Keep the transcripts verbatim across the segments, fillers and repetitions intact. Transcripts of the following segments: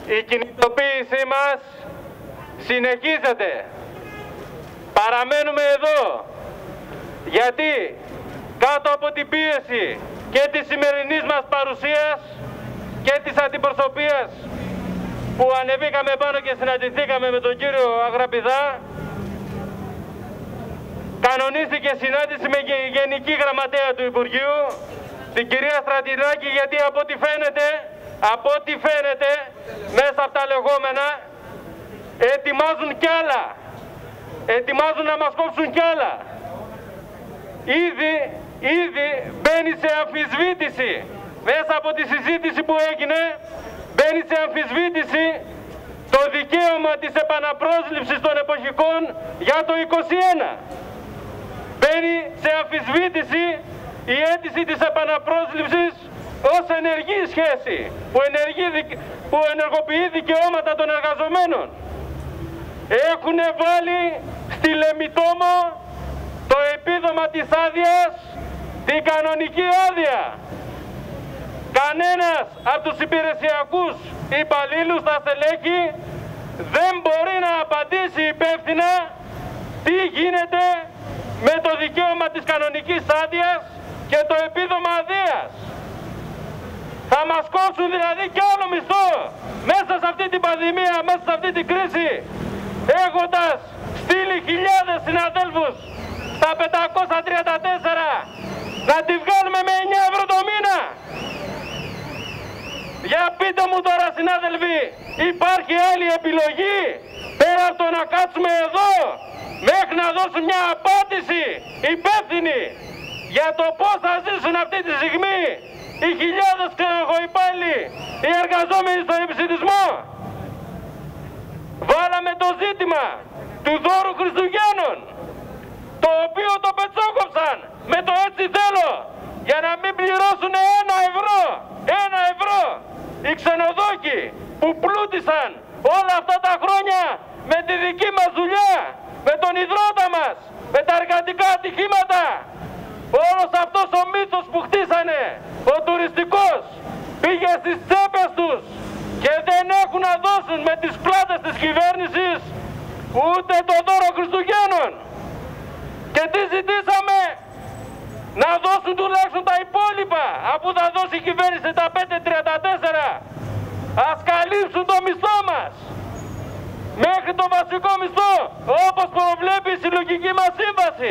Η κινητοποίησή μας συνεχίζεται. Παραμένουμε εδώ γιατί κάτω από την πίεση και της σημερινής μας παρουσίας και της αντιπροσωπείας που ανεβήκαμε πάνω και συναντηθήκαμε με τον κύριο Αγραπηδά, κανονίστηκε συνάντηση με Γενική Γραμματέα του Υπουργείου, την κυρία Στρατηλάκη, γιατί από ό,τι φαίνεται, από ό,τι φαίνεται μέσα από τα λεγόμενα ετοιμάζουν κι άλλα. Ετοιμάζουν να μας κόψουν κι άλλα. Ήδη, ήδη μπαίνει σε αμφισβήτηση, μέσα από τη συζήτηση που έγινε, μπαίνει σε αμφισβήτηση το δικαίωμα της επαναπρόσληψης των εποχικών για το είκοσι ένα. Μπαίνει σε αμφισβήτηση η αίτηση της επαναπρόσληψης ως ενεργή σχέση που, ενεργεί, που ενεργοποιεί δικαιώματα των εργαζομένων. Έχουν βάλει στη Λεμιτόμο το επίδομα της άδειας, την κανονική άδεια. Κανένας από τους υπηρεσιακούς υπαλλήλους στα στελέχη δεν μπορεί να απαντήσει υπεύθυνα τι γίνεται με το δικαίωμα της κανονικής άδειας και το επίδομα αδείας. Θα μας κόψουν δηλαδή κι άλλο μισθό μέσα σε αυτή την πανδημία, μέσα σε αυτή την κρίση, έχοντας στείλει χιλιάδες συναδέλφους στα πεντακόσια τριάντα τέσσερα να τη βγάλουμε με εννιά ευρώ το μήνα. Για πείτε μου τώρα, συνάδελφοι, υπάρχει άλλη επιλογή πέρα από το να κάτσουμε εδώ μέχρι να δώσουν μια απάντηση υπεύθυνη για το πώς θα ζήσουν αυτή τη στιγμή οι χιλιάδες ξενοχοϊπάλληλοι, οι εργαζόμενοι στον επισιτισμό. Βάλαμε το ζήτημα του δώρου Χριστουγέννων, το οποίο το πετσόκοψαν με το έτσι θέλω, για να μην πληρώσουν ένα ευρώ, ένα ευρώ οι ξενοδόχοι που πλούτησαν όλα αυτά τα χρόνια με τη δική μας δουλειά, με τον υδρότα μας, με τα εργατικά ατυχήματα. Όλος αυτός ο μύθος που χτίσανε, ο τουριστικός, πήγε στις τσέπες τους και δεν έχουν να δώσουν με τις πλάτες της κυβέρνησης ούτε το δώρο Χριστουγέννων. Και τι ζητήσαμε? Να δώσουν τουλάχιστον τα υπόλοιπα, αφού θα δώσει η κυβέρνηση τα πέντε τριάντα τέσσερα. Ας καλύψουν το μισθό μας μέχρι το βασικό μισθό, όπως προβλέπει η συλλογική μας σύμβαση.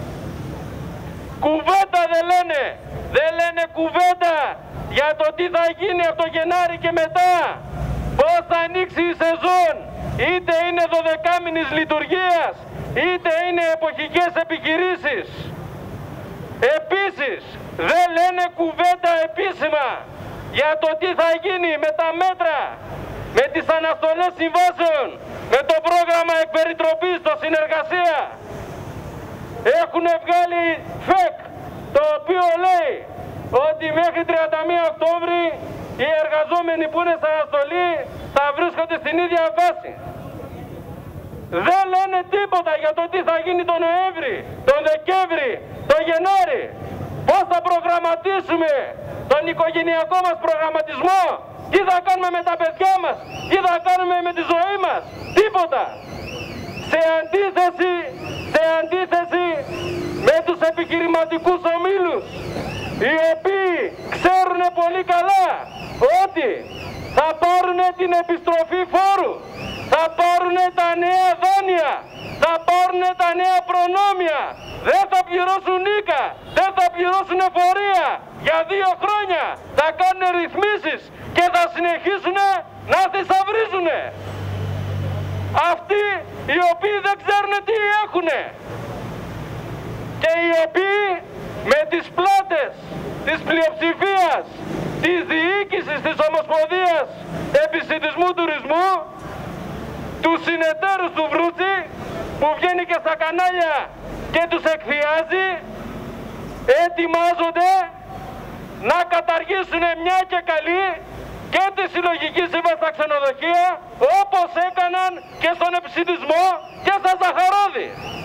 Κουβέντα δεν λένε, δεν λένε κουβέντα για το τι θα γίνει από το Γενάρη και μετά, πώς θα ανοίξει η σεζόν, είτε είναι δωδεκάμηνης λειτουργίας, είτε είναι εποχικές επιχειρήσεις. Επίσης, δεν λένε κουβέντα επίσημα για το τι θα γίνει με τα μέτρα, με τις αναστολές συμβάσεων, με το πρόγραμμα εκπεριτροπής στο συνεργασία. Έχουν βγάλει ΦΕΚ, το οποίο λέει ότι μέχρι τριάντα μία Οκτώβρη οι εργαζόμενοι που είναι σε αναστολή θα βρίσκονται στην ίδια βάση. Δεν λένε τίποτα για το τι θα γίνει τον Νοέμβρη, τον Δεκέμβρη, τον Γενάρη. Πώς θα προγραμματίσουμε τον οικογενειακό μας προγραμματισμό, τι θα κάνουμε με τα παιδιά μας, τι θα κάνουμε με τη ζωή μας. Τίποτα. Σε αντίθεση, σε αντίθεση με τους επιχειρηματικούς ομίλους, οι οποίοι ξέρουν πολύ καλά ότι θα πάρουν την επιστροφή φόρου, θα πάρουν τα νέα δάνεια, θα πάρουν τα νέα προνόμια, δεν θα πληρώσουν οίκα, δεν θα πληρώσουν εφορία για δύο χρόνια, θα κάνουν ρυθμίσεις και θα συνεχίσουν να θησαυρίζουν. Αυτοί οι οποίοι δεν ξέρουν τι έχουνε και οι οποίοι με τις πλάτες της πλειοψηφίας της διοίκησης της Ομοσπονδίας Επισιτισμού Τουρισμού, του συνεταίρους του Βρούτσι που βγαίνει και στα κανάλια και τους εκφιάζει, ετοιμάζονται να καταργήσουν μια και καλή και τη συλλογική σύμβαση στα ξενοδοχεία, όπως έκαναν και στον επισιτισμό και στα Ζαχαρόδη.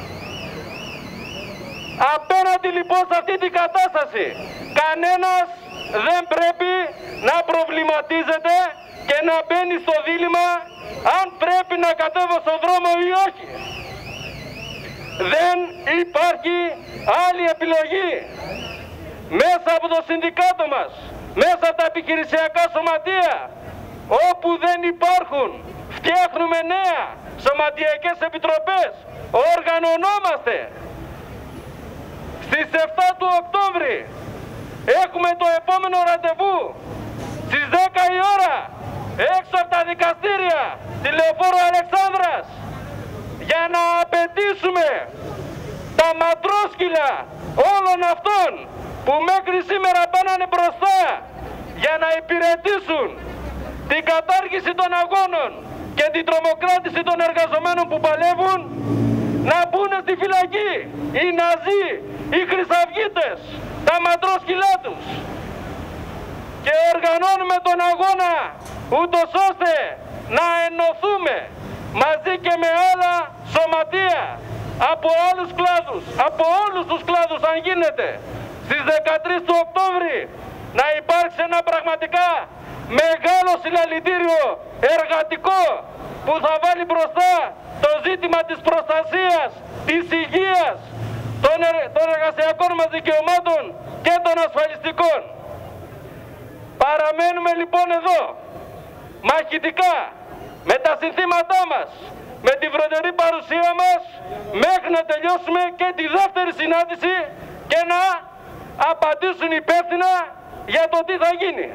Απέναντι λοιπόν σε αυτή την κατάσταση, κανένας δεν πρέπει να προβληματίζεται και να μπαίνει μένει στο δίλημμα αν πρέπει να κατέβω στον δρόμο ή όχι. Δεν υπάρχει άλλη επιλογή. Μέσα από το συνδικάτο μας, μέσα από τα επιχειρησιακά σωματεία, όπου δεν υπάρχουν, φτιάχνουμε νέα σωματιακές επιτροπές, οργανωνόμαστε. Στις εφτά του Οκτώβρη έχουμε το επόμενο ραντεβού στις δέκα η ώρα έξω από τα δικαστήρια τη Λεωφόρου Αλεξάνδρας για να απαιτήσουμε τα ματρόσκυλα όλων αυτών που μέχρι σήμερα πάνανε μπροστά για να υπηρετήσουν την κατάργηση των αγώνων και την τρομοκράτηση των εργαζομένων που παλεύουν, να μπουν στη φυλακή οι Ναζί, οι Χρυσαυγίτες, τα ματρόσκυλά τους. Και οργανώνουμε τον αγώνα ούτως ώστε να ενωθούμε μαζί και με άλλα σωματεία από άλλους κλάδους, από όλους τους κλάδους αν γίνεται, στις δεκατρείς του Οκτώβρη να υπάρξει ένα πραγματικά μεγάλο συλλαλητήριο εργατικό που θα βάλει μπροστά το ζήτημα της προστασίας, της υγείας, των, ερ, των εργασιακών μας δικαιωμάτων και των ασφαλιστικών. Παραμένουμε λοιπόν εδώ, μαχητικά, με τα συνθήματά μας, με τη βροντερή παρουσία μας, μέχρι να τελειώσουμε και τη δεύτερη συνάντηση και να απαντήσουν υπεύθυνα για το τι θα γίνει.